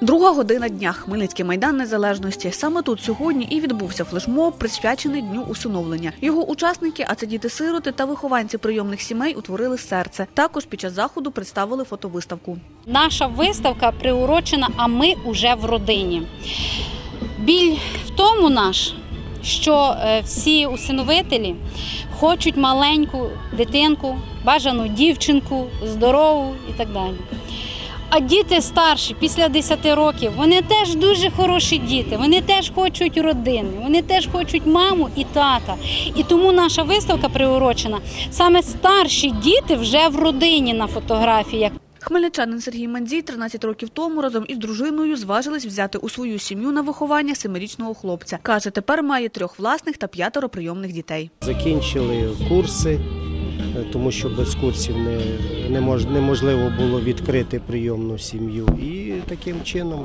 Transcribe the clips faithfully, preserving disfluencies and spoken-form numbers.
Друга година дня. Хмельницький майдан Незалежності. Саме тут сьогодні і відбувся флешмоб, присвячений Дню усиновлення. Його учасники, а це діти-сироти та вихованці прийомних сімей, утворили серце. Також під час заходу представили фотовиставку. Наша виставка приурочена «А ми уже в родині». Біль в тому наш, що всі усиновителі хочуть маленьку дитинку, бажану дівчинку, здорову і так далі. А діти старші, після десяти років, вони теж дуже хороші діти, вони теж хочуть родини, вони теж хочуть маму і тата. І тому наша виставка приурочена, саме старші діти вже в родині на фотографіях. Хмельничанин Сергій Мандзій тринадцять років тому разом із дружиною зважились взяти у свою сім'ю на виховання семирічного хлопця. Каже, тепер має трьох власних та п'ятеро прийомних дітей. Закінчили курси, тому що без курсів неможливо було відкрити прийомну сім'ю. І таким чином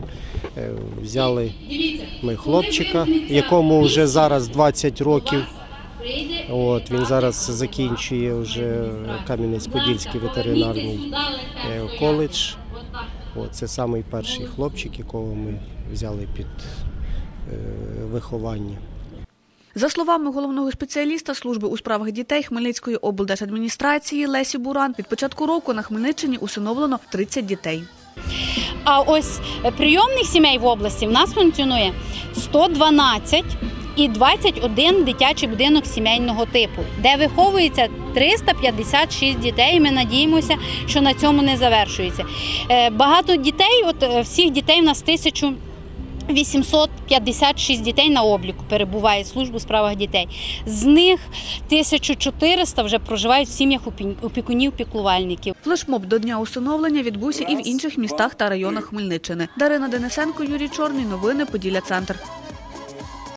взяли ми хлопчика, якому вже зараз двадцять років. От, він зараз закінчує вже Кам'янець-Подільський ветеринарний коледж. От, це самий перший хлопчик, якого ми взяли під е, виховання. За словами головного спеціаліста служби у справах дітей Хмельницької облдержадміністрації Лесі Буран, від початку року на Хмельниччині усиновлено тридцять дітей. А ось прийомних сімей в області в нас функціонує сто дванадцять і двадцять один дитячий будинок сімейного типу, де виховується триста п'ятдесят шість дітей. Ми надіємося, що на цьому не завершується. Багато дітей, от всіх дітей в нас тисяча вісімсот п'ятдесят шість дітей на обліку перебуває в службі у справах дітей. З них тисяча чотириста вже проживають в сім'ях опікунів-піклувальників. Флешмоб до Дня усиновлення відбувся і в інших містах та районах Хмельниччини. Дарина Денисенко, Юрій Чорний. Новини Поділля Центр.